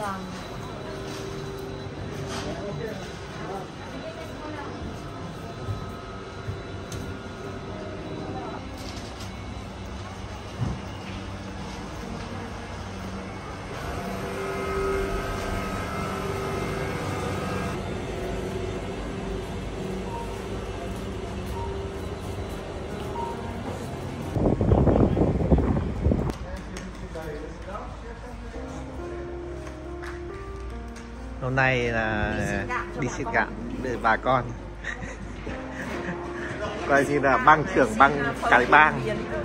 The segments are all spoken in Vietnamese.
Vâng. Hôm nay là đi xin gạo để bà con coi như là băng trưởng băng cái bang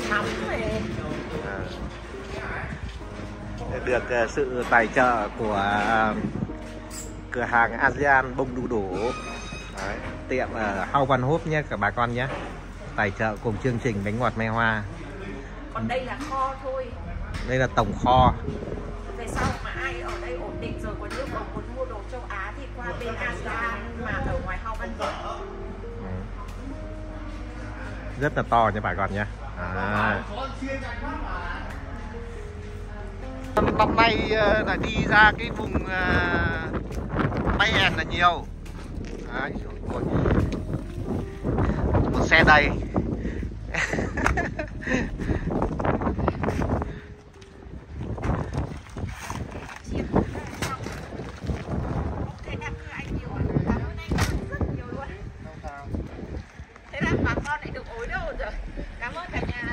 được sự tài trợ của cửa hàng ASEAN bông đu đủ. Đấy, tiệm ở Hau Văn Hốp nhé các bà con nhé, tài trợ cùng chương trình bánh ngọt Mai Hoa. Còn đây là kho thôi. Đây là tổng kho. Về sau mà ai ở đây ổn định rồi có nhu cầu muốn mua đồ châu Á thì qua bên ASEAN mà ở ngoài Hau Văn Hốp. Rất là to nha bà con nhé. Năm nay là đi ra cái vùng Bay Hèn là nhiều. Đấy, một xe đầy. Thế là bà con lại được ối đâu rồi. Cảm ơn cả nhà.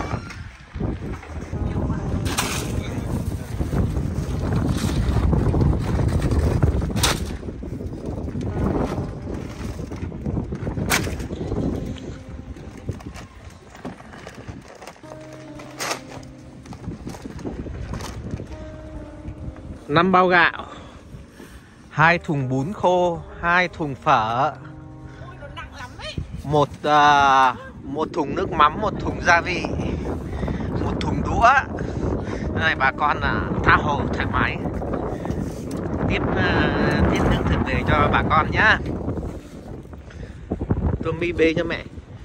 Năm bao gạo, 2 thùng bún khô, 2 thùng phở, Ôi, nó nặng lắm ấy. một thùng nước mắm, 1 thùng gia vị, 1 thùng đũa. Này bà con là tha hồ thoải mái tiếp lương thực về cho bà con nhá. Tôm mi bê cho mẹ.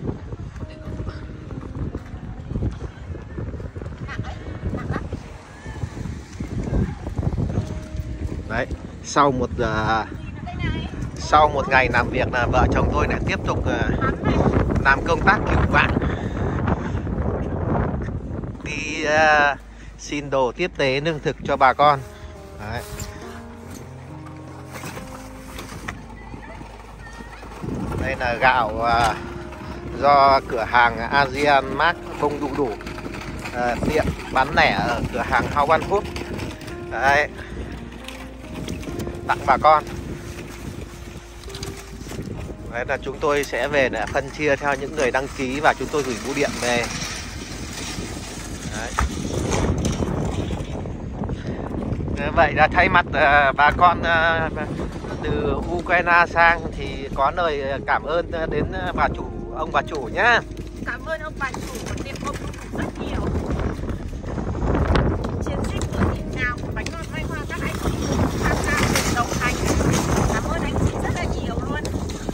Đấy, sau một ngày làm việc là vợ chồng tôi lại tiếp tục làm công tác cứu vãn, đi xin đồ tiếp tế lương thực cho bà con. Đấy. Đây là gạo do cửa hàng ASEAN Mart bông đu đủ, tiệm bán lẻ ở cửa hàng Hau Văn Hốp. Đấy, tặng bà con. Đấy là chúng tôi sẽ về để phân chia theo những người đăng ký và chúng tôi gửi bưu điện về. Đấy. Vậy là thay mặt bà con từ Ukraine sang thì có lời cảm ơn đến ông bà chủ nhá. Cảm ơn ông bà chủ của tiệm bông đu đủ rất nhiều. Chiến dịch của thịt nào của bánh ngọt Mai Hoa các anh chị tham gia cùng đồng hành. Cảm ơn anh chị rất là nhiều luôn.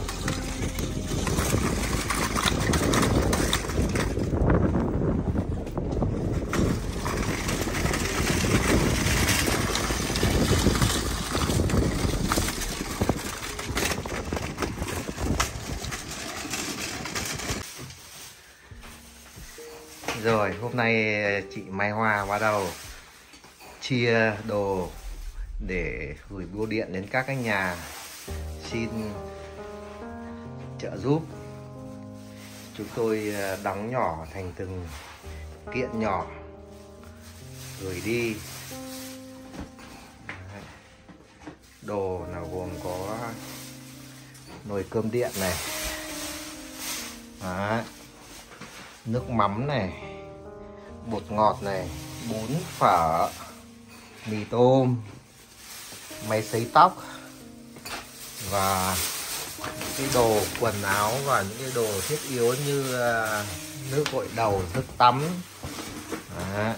Rồi, hôm nay chị Mai Hoa bắt đầu chia đồ để gửi bưu điện đến các cái nhà xin trợ giúp. Chúng tôi đóng nhỏ thành từng kiện nhỏ gửi đi. Đồ nào gồm có nồi cơm điện này. Đấy. Nước mắm này, bột ngọt này, bún phở, mì tôm, máy sấy tóc và những cái đồ quần áo và những cái đồ thiết yếu như nước gội đầu, nước tắm. Đó.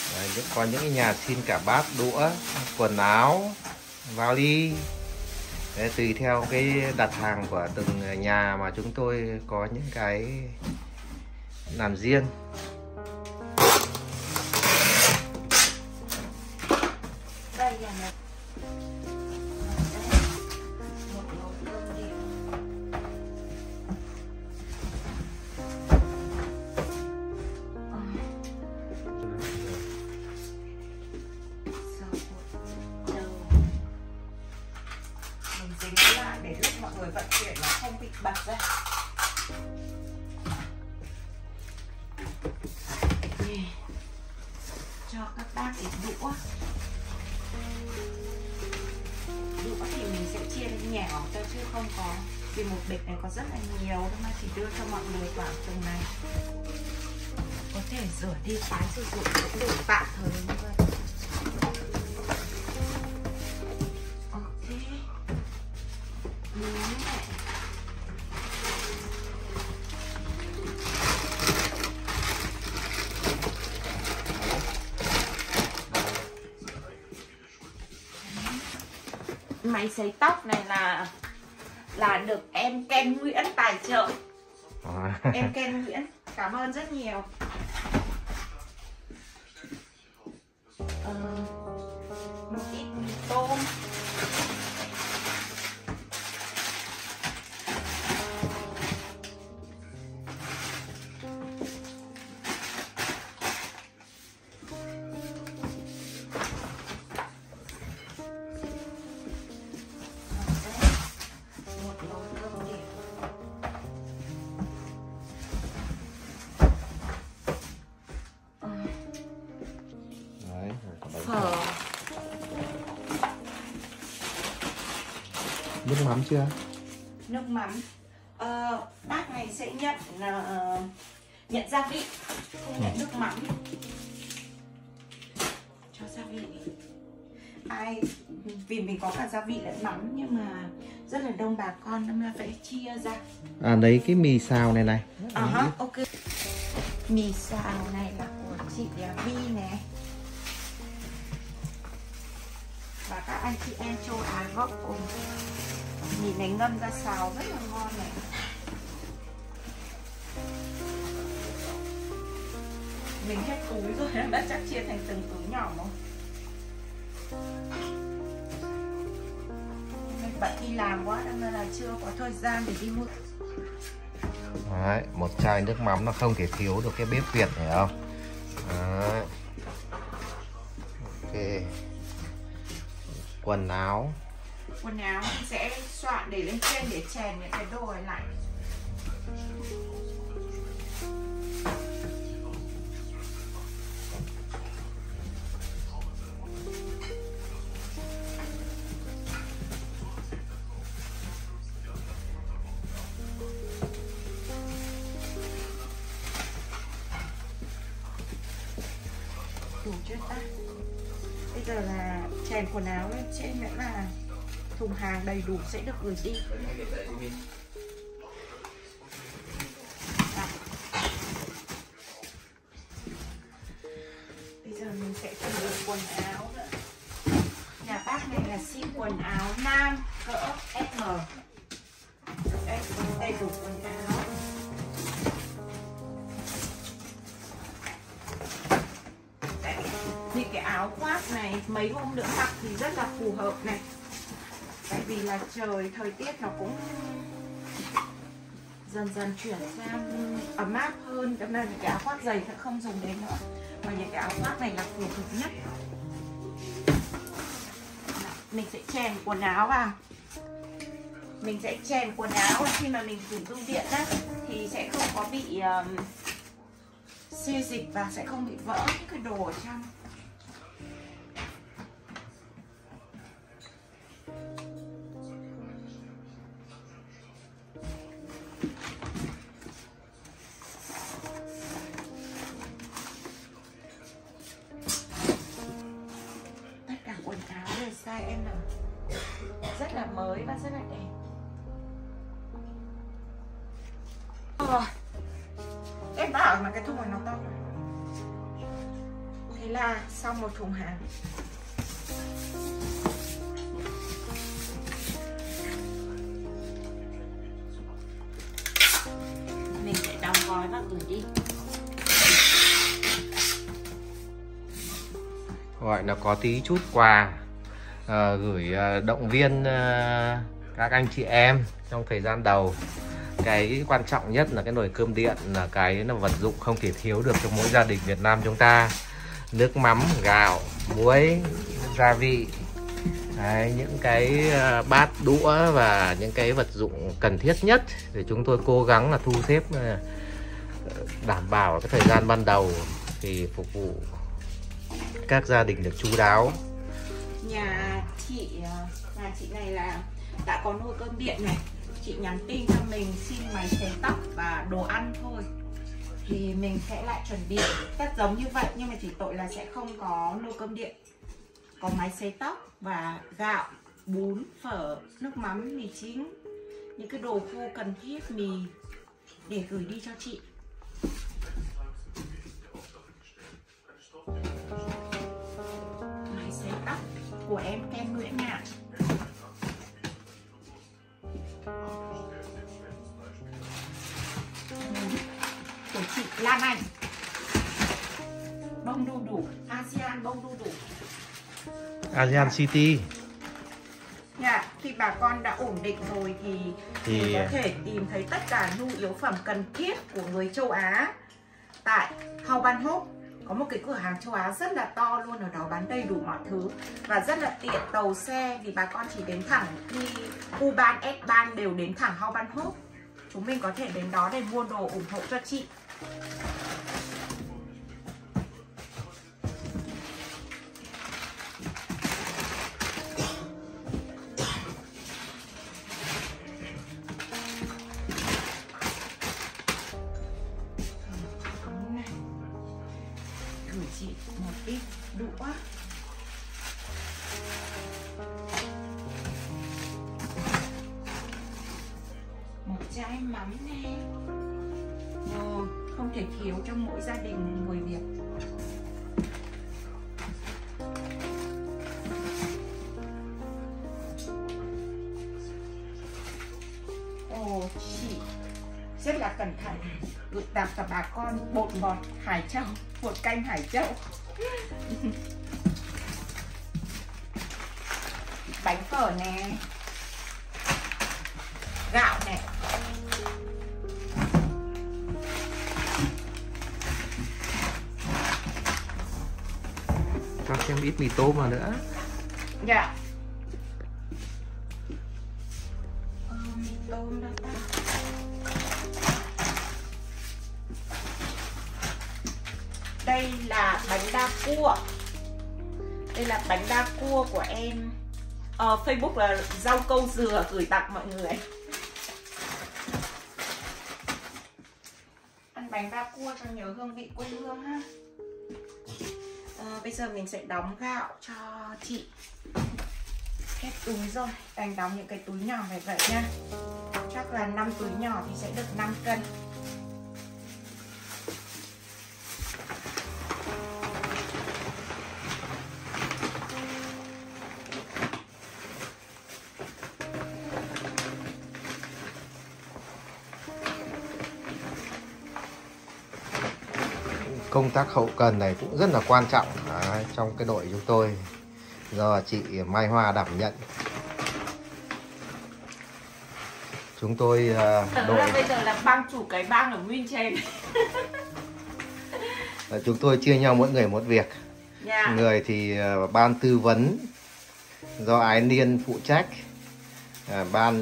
Có những cái nhà xin cả bát đũa, quần áo, vali, Đấy, tùy theo cái đặt hàng của từng nhà mà chúng tôi có những cái làm riêng. Đây là một nồi cơm điện. Mình dính nó lại để lúc mọi người vận chuyển nó không bị bật ra. Cho các bác ít đũa. Đũa thì mình sẽ chia lên nhỏ cho chứ không có, vì một bịch này có rất là nhiều, nhưng mà chỉ đưa cho mọi người khoảng từng này. Có thể rửa đi tái sử dụng cũng được tạm thời như vậy. Ok. Muối này. Máy sấy tóc này là được em Ken Nguyễn tài trợ. Em Ken Nguyễn cảm ơn rất nhiều. Một ít mì tôm. Phở. Nước mắm chưa? Nước mắm. Bác này sẽ nhận gia vị, không nhận nước mắm. Cho gia vị. Vì mình có cả gia vị lẫn mắm, nhưng mà rất là đông bà con nên là phải chia ra. Đấy cái mì xào này này. Ok. Mì xào này là của chị Vi nè. Và các anh chị em châu Á góp cùng. Mì này ngâm ra xào rất là ngon này. Mình hết túi rồi, đã chắc chia thành từng túi nhỏ rồi. Mình bận đi làm quá nên là chưa có thời gian để đi mua. Đấy, một chai nước mắm nó không thể thiếu được cái bếp Việt này không? Đấy. Ok. Quần áo mình sẽ soạn để lên trên để chèn những cái đồ này lại. Đủ chưa ta? Bây giờ là chèn quần áo lên trên nữa là thùng hàng đầy đủ sẽ được gửi đi. Bây giờ mình sẽ chuẩn bị quần áo nữa. Nhà bác này là ship quần áo nam cỡ SM. Đây, đầy đủ quần áo. Thì cái áo khoác này mấy hôm nữa mặc thì rất là phù hợp này. Tại vì là thời tiết nó cũng dần dần chuyển sang ấm áp hơn, cho nên cái áo khoác dày sẽ không dùng đến nữa. Mà những cái áo khoác này là phù hợp nhất. Mình sẽ chèn quần áo vào. Mình sẽ chèn quần áo khi mà mình dùng bưu điện á, thì sẽ không có bị xê dịch và sẽ không bị vỡ những cái đồ ở trong. Tất cả quần áo đều size M, rất là mới và rất là đẹp. Em bảo mà cái thùng này nó to. Thế là xong một thùng hàng. gói và gửi đi. Gọi là có tí chút quà gửi động viên các anh chị em trong thời gian đầu. Cái quan trọng nhất là cái nồi cơm điện là cái vật dụng không thể thiếu được trong mỗi gia đình Việt Nam chúng ta. Nước mắm, gạo, muối, gia vị. Đấy, những cái bát đũa và những cái vật dụng cần thiết nhất để chúng tôi cố gắng là thu xếp đảm bảo cái thời gian ban đầu thì phục vụ các gia đình được chu đáo. Nhà chị này là đã có nồi cơm điện này, chị nhắn tin cho mình xin máy sấy tóc và đồ ăn thôi, thì mình sẽ lại chuẩn bị rất giống như vậy, nhưng mà chỉ tội là sẽ không có nồi cơm điện, có máy sấy tóc và gạo, bún, phở, nước mắm, mì chính, những cái đồ khô cần thiết, mì để gửi đi cho chị. Máy sấy tóc của em Ken Nguyễn ạ. Của chị Lan Anh, bông đu đủ, ASEAN bông đu đủ, ASEAN City. Dạ, khi bà con đã ổn định rồi thì mình có thể tìm thấy tất cả nhu yếu phẩm cần thiết của người châu Á tại Hau Ban Hốc. Có một cái cửa hàng châu Á rất là to luôn, ở đó bán đầy đủ mọi thứ và rất là tiện tàu xe, vì bà con chỉ đến thẳng đi U-Ban, S-Ban đều đến thẳng Hau Ban Hốc. Chúng mình có thể đến đó để mua đồ ủng hộ cho chị. Gửi chị một ít đũa. Một chai mắm nè. Không thể thiếu trong mỗi gia đình người Việt. Chị rất là cẩn thận gửi tặng cho bà con bột ngọt Hải Châu, bột canh Hải Châu. Bánh phở nè, gạo nè, cho thêm ít mì tôm vào nữa. dạ, mì tôm đâu ta. Đây là bánh đa cua. Đây là bánh đa cua của em. Facebook là rau câu dừa, gửi tặng mọi người. Ăn bánh đa cua cho nhớ hương vị quê hương ha. Bây giờ mình sẽ đóng gạo cho chị. Hết túi rồi, đành đóng những cái túi nhỏ về vậy nha. Chắc là 5 túi nhỏ thì sẽ được 5 cân. Công tác hậu cần này cũng rất là quan trọng trong cái đội chúng tôi, do chị Mai Hoa đảm nhận. Chúng tôi đội bây giờ là bang chủ cái bang ở Nguyên trên. Chúng tôi chia nhau mỗi người một việc. Người thì ban tư vấn do Ái Niên phụ trách, ban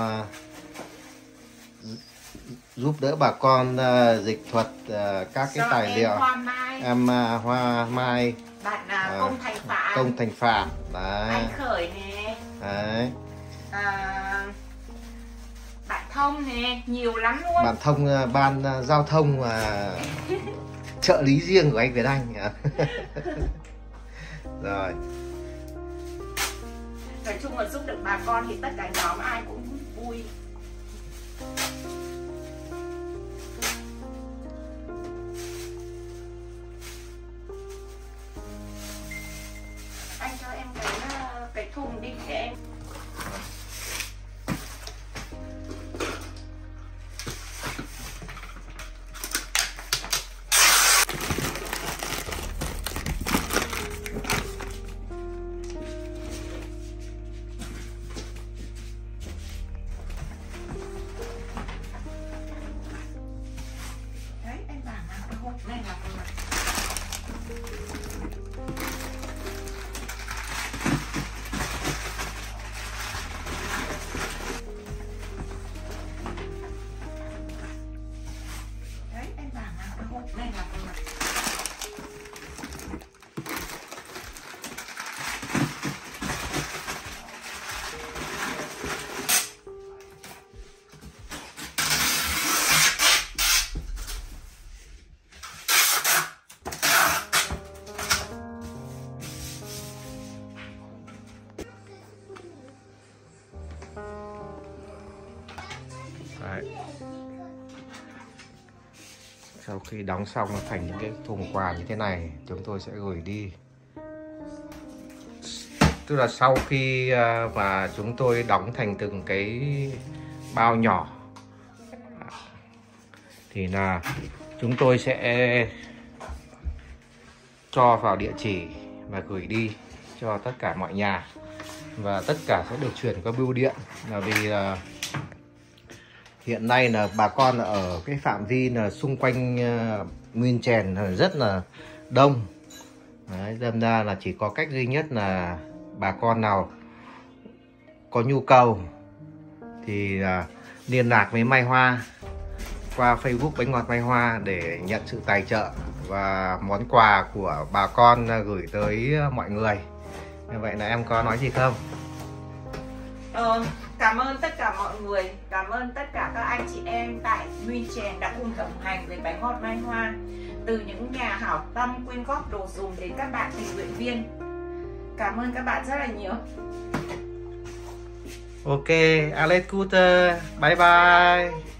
giúp đỡ bà con dịch thuật các cái tài liệu. Em Hoa Mai, bạn Công Thành Phạm. Công Thành Phạm đấy. Anh Khởi nè. Đấy. Bạn Thông nè, nhiều lắm luôn. Bạn Thông ban giao thông và trợ lý riêng của anh Việt Anh. Rồi. Nói chung là giúp được bà con thì tất cả nhóm ai cũng vui. Anh cho em cái thùng đi để em. Sau khi đóng xong nó thành những cái thùng quà như thế này, chúng tôi sẽ gửi đi. Tức là sau khi mà chúng tôi đóng thành từng cái bao nhỏ thì là chúng tôi sẽ cho vào địa chỉ và gửi đi cho tất cả mọi nhà, và tất cả sẽ được chuyển qua bưu điện. Là vì hiện nay là bà con ở cái phạm vi là xung quanh Nguyên Chèn rất là đông. Đấy, đâm ra là chỉ có cách duy nhất là bà con nào có nhu cầu thì liên lạc với Mai Hoa qua Facebook Bánh Ngọt Mai Hoa để nhận sự tài trợ và món quà của bà con gửi tới mọi người. Như vậy là em có nói gì không? Cảm ơn tất cả mọi người, cảm ơn tất cả các anh chị em tại Nguyên Chèn đã cùng đồng hành với Bánh Ngọt Mai Hoa. Từ những nhà hảo tâm quyên góp đồ dùng đến các bạn tình nguyện viên. Cảm ơn các bạn rất là nhiều. Ok, alles Gute, bye bye.